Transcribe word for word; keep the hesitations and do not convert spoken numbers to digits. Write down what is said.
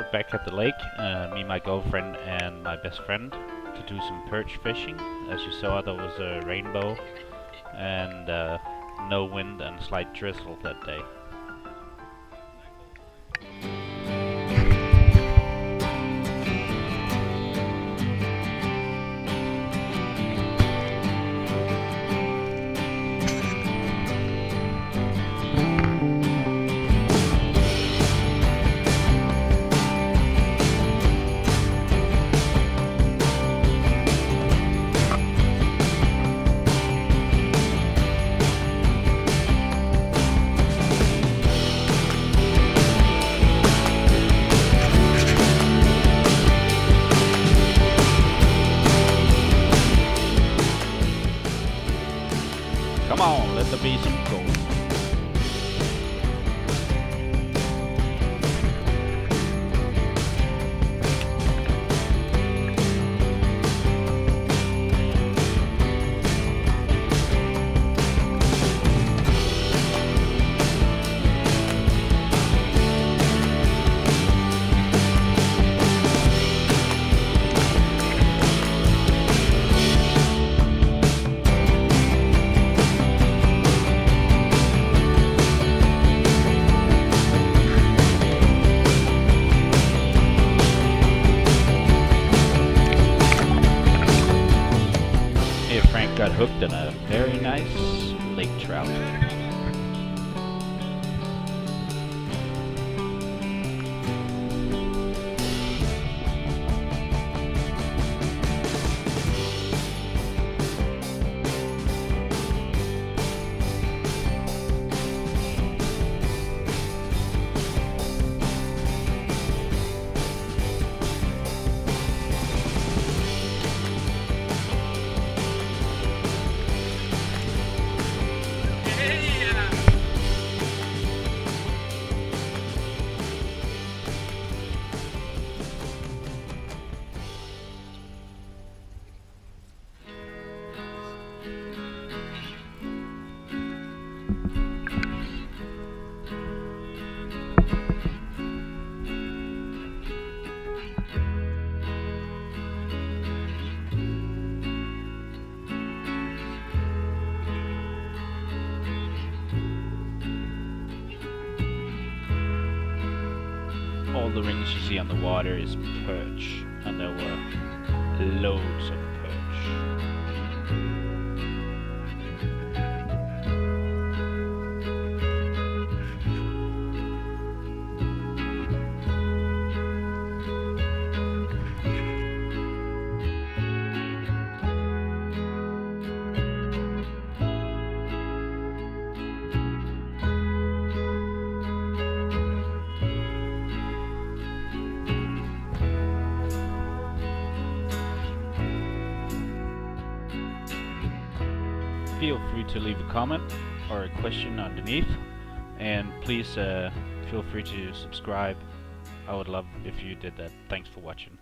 we're back at the lake, uh, me, my girlfriend, and my best friend, to do some perch fishing. As you saw, there was a rainbow and uh, no wind and slight drizzle that day. Come on, let there be some gold. Frank got hooked on a very nice lake trout. All the rings you see on the water is perch, and there were loads of perch. Feel free to leave a comment or a question underneath, and please uh, feel free to subscribe. I would love if you did that. Thanks for watching.